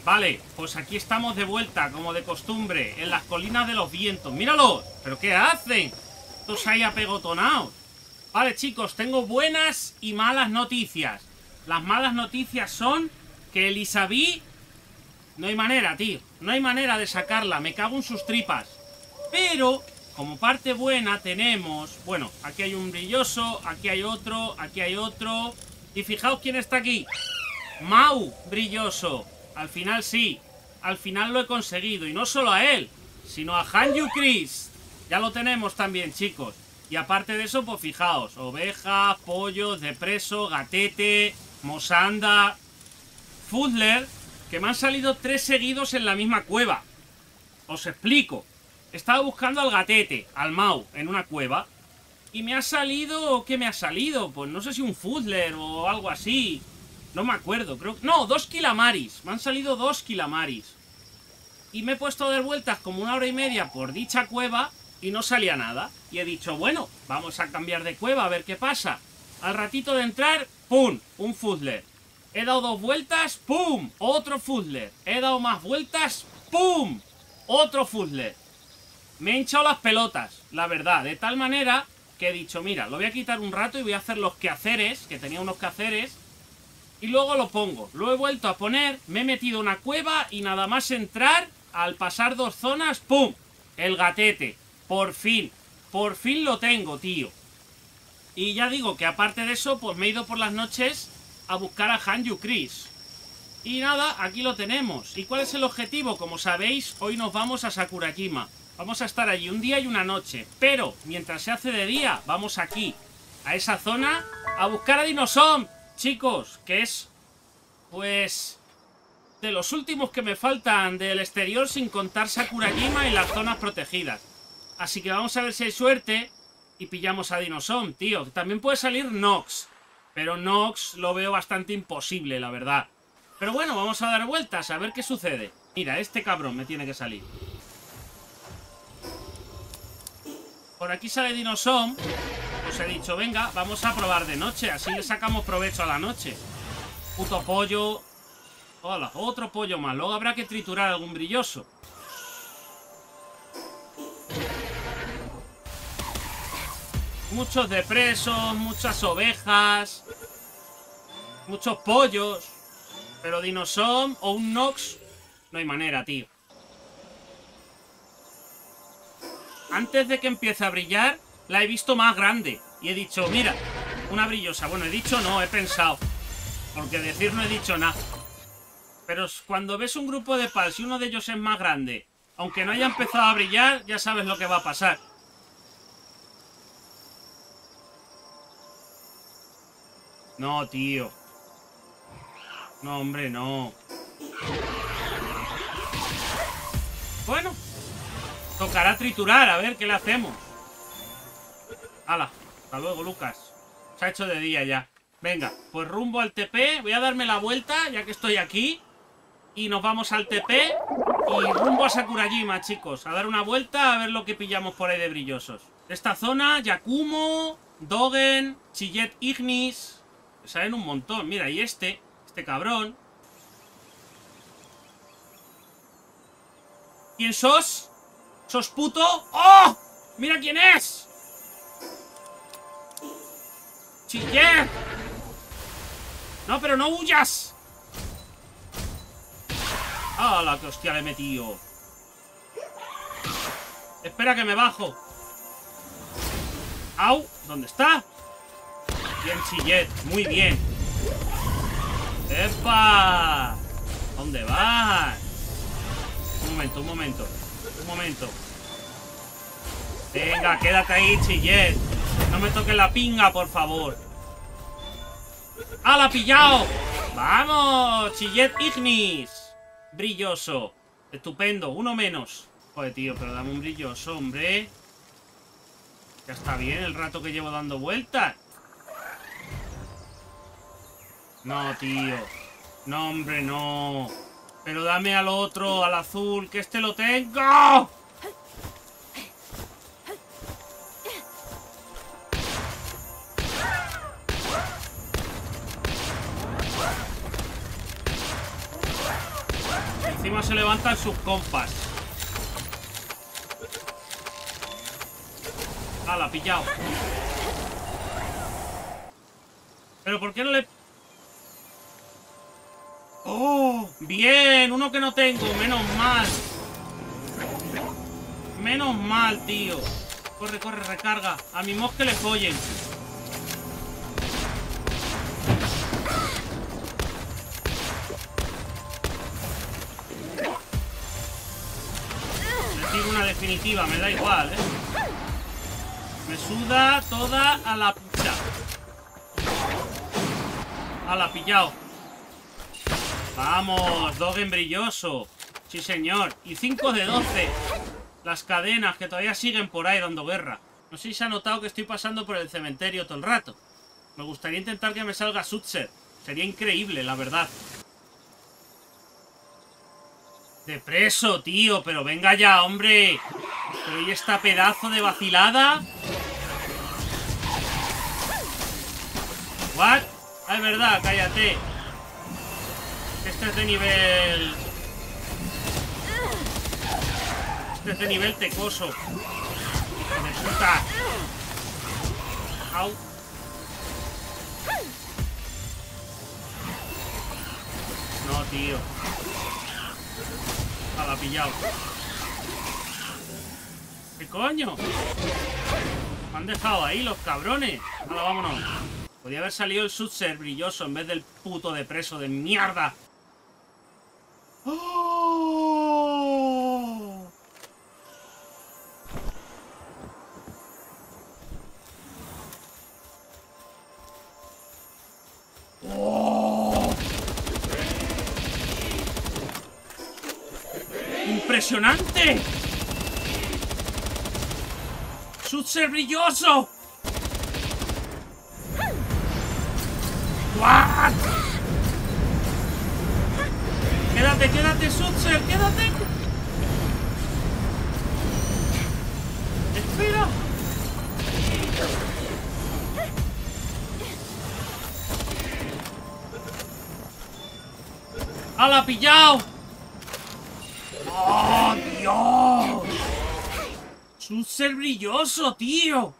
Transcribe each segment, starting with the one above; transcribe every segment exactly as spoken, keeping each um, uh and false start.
Vale, pues aquí estamos de vuelta, como de costumbre, en las colinas de los vientos. ¡Míralos! ¿Pero qué hacen? Estos ahí apegotonados. Vale, chicos, tengo buenas y malas noticias. Las malas noticias son que Elisabeth... No hay manera, tío. No hay manera de sacarla. Me cago en sus tripas. Pero, como parte buena, tenemos... Bueno, aquí hay un brilloso, aquí hay otro, aquí hay otro... Y fijaos quién está aquí. Mau, brilloso. Al final sí. Al final lo he conseguido. Y no solo a él, sino a Hanyu Chris. Ya lo tenemos también, chicos. Y aparte de eso, pues fijaos. Oveja, pollos, depreso, gatete, mosanda, Fuzzler, que me han salido tres seguidos en la misma cueva. Os explico. Estaba buscando al gatete, al Mau, en una cueva. Y me ha salido... ¿Qué me ha salido? Pues no sé si un Fuzzler o algo así. No me acuerdo, creo... No, dos Kilamaris. Me han salido dos Kilamaris. Y me he puesto a dar vueltas como una hora y media por dicha cueva y no salía nada. Y he dicho, bueno, vamos a cambiar de cueva a ver qué pasa. Al ratito de entrar, ¡pum! Un Fuzzler. He dado dos vueltas, ¡pum! Otro Fuzzler. He dado más vueltas, ¡pum! Otro Fuzzler. Me he hinchado las pelotas, la verdad. De tal manera que he dicho, mira, lo voy a quitar un rato y voy a hacer los quehaceres, que tenía unos quehaceres, y luego lo pongo. Lo he vuelto a poner, me he metido en una cueva y nada más entrar, al pasar dos zonas, ¡pum! El gatete. Por fin. Por fin lo tengo, tío. Y ya digo que aparte de eso, pues me he ido por las noches a buscar a Hanyu Chris. Y nada, aquí lo tenemos. ¿Y cuál es el objetivo? Como sabéis, hoy nos vamos a Sakurajima. Vamos a estar allí un día y una noche. Pero, mientras se hace de día, vamos aquí, a esa zona, a buscar a Dinosom. Chicos, que es, pues, de los últimos que me faltan del exterior, sin contar Sakurajima y las zonas protegidas. Así que vamos a ver si hay suerte y pillamos a Dinosom, tío. También puede salir Nox, pero Nox lo veo bastante imposible, la verdad. Pero bueno, vamos a dar vueltas a ver qué sucede. Mira, este cabrón me tiene que salir. Por aquí sale Dinosom. Os he dicho, venga, vamos a probar de noche. Así le sacamos provecho a la noche. Puto pollo. Hola, otro pollo más. Luego habrá que triturar algún brilloso. Muchos depresos, muchas ovejas, muchos pollos. Pero Dinosom o un Nox, no hay manera, tío. Antes de que empiece a brillar, la he visto más grande. Y he dicho, mira, una brillosa. Bueno, he dicho no, he pensado. Porque decir no he dicho nada. Pero cuando ves un grupo de pals y uno de ellos es más grande, aunque no haya empezado a brillar, ya sabes lo que va a pasar. No, tío. No, hombre, no. Bueno, tocará triturar, a ver qué le hacemos. Hala, hasta luego, Lucas. Se ha hecho de día ya. Venga, pues rumbo al T P. Voy a darme la vuelta, ya que estoy aquí. Y nos vamos al T P. Y rumbo a Sakurajima, chicos. A dar una vuelta, a ver lo que pillamos por ahí de brillosos. Esta zona, Yakumo, Dogen, Chillet Ignis. Salen un montón. Mira, y este, este cabrón. ¿Quién sos? ¿Sos puto? ¡Oh! ¡Mira quién es! ¡Chillet! No, pero no huyas. ¡Hala, qué hostia le he metido! Espera que me bajo. ¡Au! ¿Dónde está? Bien, Chillet, muy bien. ¡Epa! ¿Dónde vas? Un momento, un momento. Un momento. Venga, quédate ahí, Chillet. No me toques la pinga, por favor. ¡Ah, la ha pillado! ¡Vamos! Chillet Ignis. Brilloso. Estupendo, uno menos. Joder, tío, pero dame un brilloso, hombre. Ya está bien el rato que llevo dando vueltas. No, tío. No, hombre, no. Pero dame al otro, al azul, que este lo tengo. encima se levantan sus compas. ¡Hala, pillado! ¿Pero por qué no le...? ¡Oh! ¡Bien! Uno que no tengo. Menos mal. Menos mal, tío. Corre, corre, recarga. A mi mos que le follen. Le tiro una definitiva. Me da igual, ¿eh? Me suda toda a la pucha. A la pillado. Vamos, Dogen brilloso. Sí, señor. Y cinco de doce. Las cadenas que todavía siguen por ahí dando guerra. No sé si se ha notado que estoy pasando por el cementerio todo el rato. Me gustaría intentar que me salga Sutzer. Sería increíble, la verdad. De preso, tío. Pero venga ya, hombre. Pero ¿y esta pedazo de vacilada? ¿What? Ah, es verdad, cállate. Este es de nivel... Este es de nivel tecoso. Hijo de puta. Au. No, tío. Ah, la ha pillado. ¿Qué coño? Me han dejado ahí los cabrones. Ahora vámonos. Podría haber salido el Sutzer brilloso en vez del puto de preso de mierda. ¡Oh! ¡Oh! ¡Impresionante! ¡Sutzer brilloso! ¿What? Quédate, quédate, Sutzer, quédate. Espera. ¡Hala, pillado! ¡Oh, Dios! Sutzer brilloso, tío.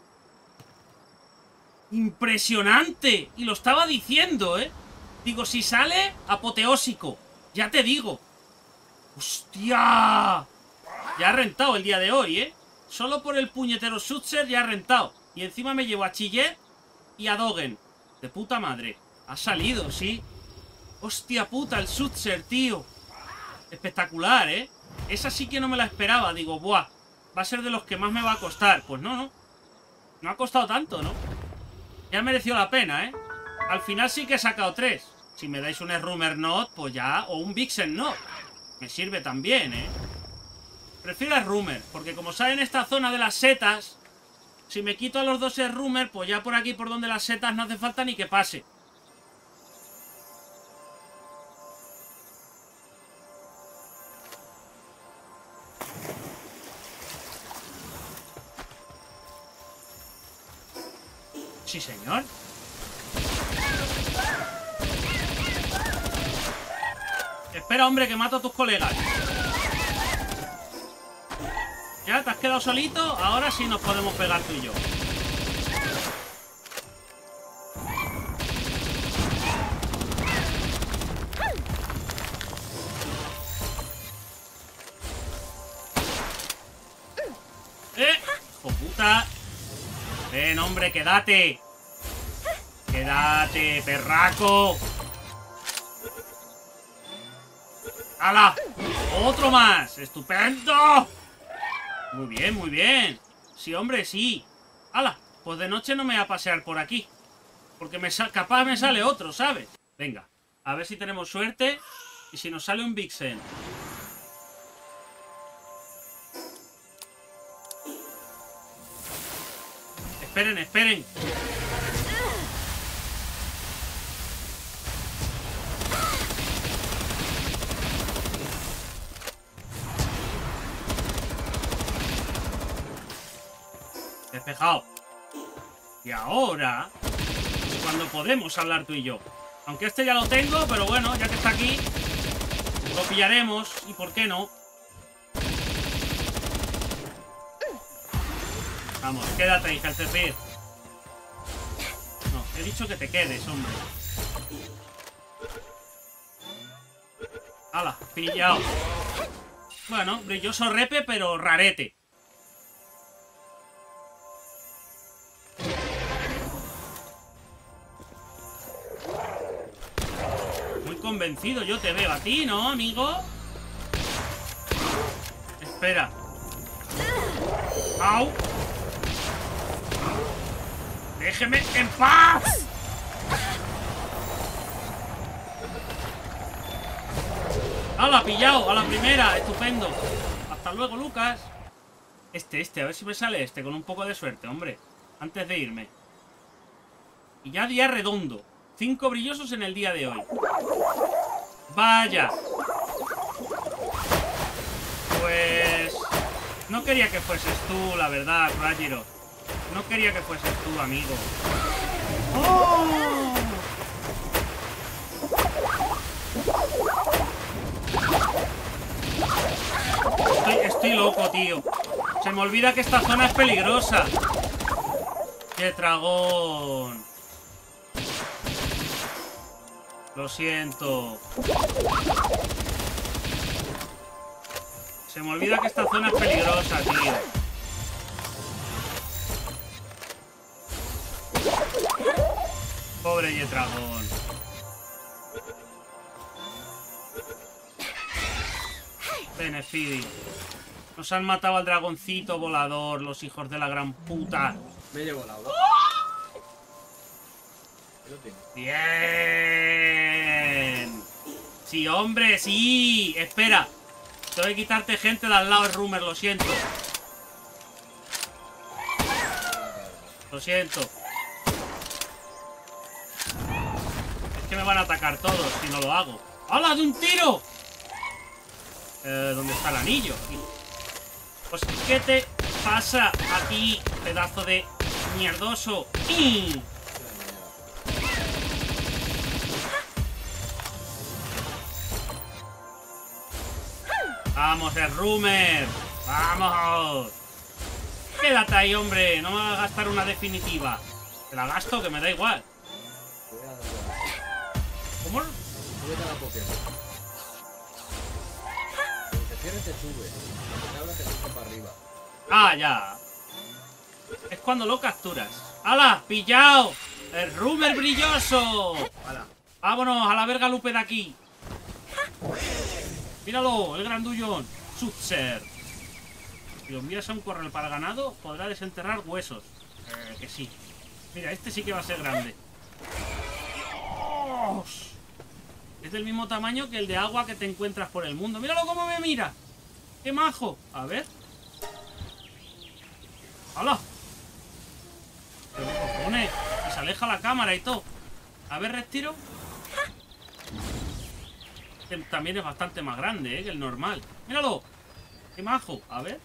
Impresionante. Y lo estaba diciendo, ¿eh? Digo, si sale, apoteósico. Ya te digo. ¡Hostia! Ya ha rentado el día de hoy, ¿eh? Solo por el puñetero Sutzer ya ha rentado. Y encima me llevo a Chillet y a Dogen. De puta madre. Ha salido, sí. Hostia puta, el Sutzer, tío. Espectacular, ¿eh? Esa sí que no me la esperaba. Digo, buah, va a ser de los que más me va a costar. Pues no, no. No ha costado tanto, ¿no? Ya mereció la pena, ¿eh? Al final sí que he sacado tres. Si me dais un Rumor Not, pues ya... O un Vixen Not. Me sirve también, ¿eh? Prefiero el Rumor, porque como sale en esta zona de las setas, si me quito a los dos Rumor, pues ya por aquí, por donde las setas, no hace falta ni que pase. Sí, señor. Espera, hombre, que mato a tus colegas. Ya, te has quedado solito. Ahora sí nos podemos pegar tú y yo. ¡Eh! ¡Hijo puta! Ven, hombre, quédate. Quédate, perraco. ¡Hala! ¡Otro más! ¡Estupendo! Muy bien, muy bien. Sí, hombre, sí. ¡Hala! Pues de noche no me voy a pasear por aquí. Porque me sa- capaz me sale otro, ¿sabes? Venga, a ver si tenemos suerte. Y si nos sale un Vixen. Esperen, esperen. Despejado. Y ahora cuando podemos hablar tú y yo. Aunque este ya lo tengo, pero bueno, ya que está aquí. Lo pillaremos. ¿Y por qué no? Vamos, quédate, hija, el cepillo. No, he dicho que te quedes, hombre. ¡Hala! Pillado. Bueno, brilloso repe, pero rarete. Muy convencido yo te veo a ti, ¿no, amigo? Espera. ¡Au! ¡Déjeme en paz! ¡Hala, pillado! ¡A la primera! ¡Estupendo! Hasta luego, Lucas. Este, este, a ver si me sale este con un poco de suerte, hombre. Antes de irme. Y ya día redondo. Cinco brillosos en el día de hoy. ¡Vaya! Pues... no quería que fueses tú, la verdad, Rajiro. No quería que fueses tú, amigo. ¡Oh! Estoy, estoy loco, tío. Se me olvida que esta zona es peligrosa. ¡Qué dragón! Lo siento. Se me olvida que esta zona es peligrosa, tío. Pobre Yetragón. Ven, Speedy. Nos han matado al dragoncito volador, los hijos de la gran puta. Me llevo la agua. Bien. Sí, hombre, sí. Espera. Tengo que quitarte gente de al lado, el Rumer, lo siento. Lo siento. Es que me van a atacar todos si no lo hago. ¡Hala, de un tiro! Eh, ¿Dónde está el anillo? Aquí. Pues, ¿qué te pasa aquí, pedazo de mierdoso? ¡Y! ¡Vamos, el Rumer! ¡Vamos! Quédate ahí, hombre. No me vas a gastar una definitiva. Te la gasto, que me da igual. ¿Cómo? Súbete a la Pokémon. Cuando te cierres te sube. Cuando te hablas te sube para arriba. Ah, ya. Es cuando lo capturas. ¡Hala! ¡Pillao! ¡El Rumer brilloso! ¡Hala! ¡Vámonos a la verga Lupe de aquí! ¡Míralo! ¡El grandullón! ¡Sutzer! Si lo envías a un corral para ganado, podrá desenterrar huesos. Eh, que sí. Mira, este sí que va a ser grande. ¡Dios! Es del mismo tamaño que el de agua que te encuentras por el mundo. ¡Míralo cómo me mira! ¡Qué majo! A ver. ¡Hala! ¿Qué cojones? Y se aleja la cámara y todo. A ver, respiro. También es bastante más grande, ¿eh? Que el normal. ¡Míralo! ¡Qué majo! A ver.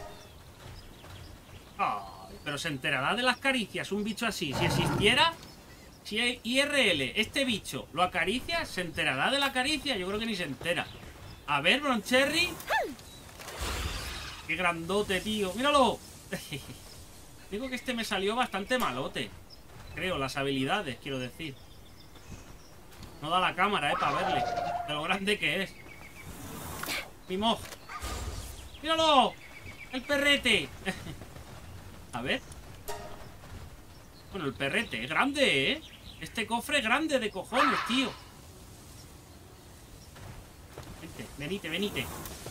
¡Ay! Pero se enterará de las caricias un bicho así. Si existiera... Si hay I R L, este bicho lo acaricia, ¿se enterará de la caricia? Yo creo que ni se entera. A ver, Broncherry. ¡Qué grandote, tío! ¡Míralo! Digo que este me salió bastante malote. Creo, las habilidades, quiero decir. No da la cámara, eh, para verle. De lo grande que es. Mimoj. ¡Míralo! ¡El perrete! A ver. Bueno, el perrete es grande, ¿eh? Este cofre es grande de cojones, tío. Vente, venite, venite.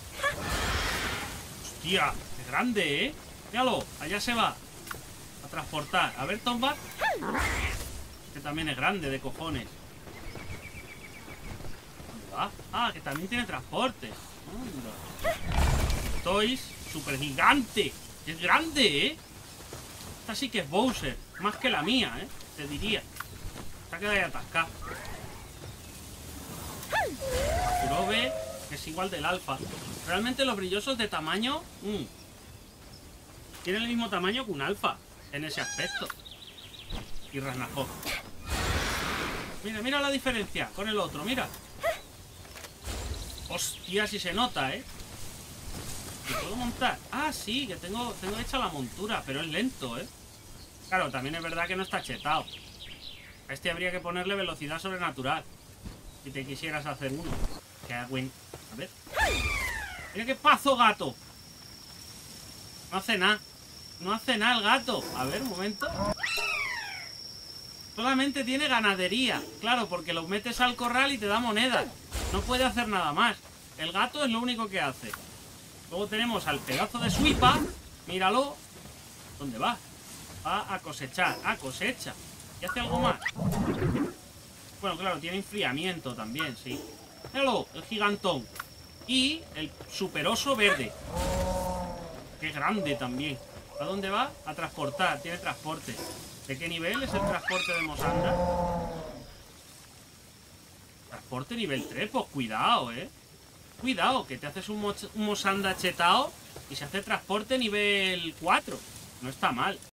Hostia, es grande, ¿eh? Míralo, allá se va. A transportar. A ver, Tombat. Este también es grande de cojones. ¿Dónde va? Ah, que también tiene transporte. Anda. Toys, super gigante. Es grande, ¿eh? Esta sí que es Bowser. Más que la mía, ¿eh? Te diría. Esta queda ahí atascada. Kurobe es igual del alfa. Realmente los brillosos de tamaño... Mmm, tienen el mismo tamaño que un alfa. En ese aspecto. Y Rasnajov. Mira, mira la diferencia con el otro, mira. Hostia, si se nota, ¿eh? ¿Me puedo montar? Ah, sí, que tengo, tengo hecha la montura, pero es lento, ¿eh? Claro, también es verdad que no está chetado. A este habría que ponerle velocidad sobrenatural. Si te quisieras hacer uno. Que buen... A ver. Mira qué pazo, gato. No hace nada. No hace nada el gato. A ver, un momento. Solamente tiene ganadería. Claro, porque lo metes al corral y te da monedas. No puede hacer nada más. El gato es lo único que hace. Luego tenemos al pedazo de Swipa. Míralo. ¿Dónde va? Va a cosechar. Ah, cosecha. ¿Y hace algo más? Bueno, claro, tiene enfriamiento también, sí. Míralo, el gigantón. Y el superoso verde. Qué grande también. ¿A dónde va? A transportar. Tiene transporte. ¿De qué nivel es el transporte de Mosanda? Transporte nivel tres. Pues cuidado, eh. Cuidado, que te haces un, mo un Mosanda chetao y se hace transporte nivel cuatro. No está mal.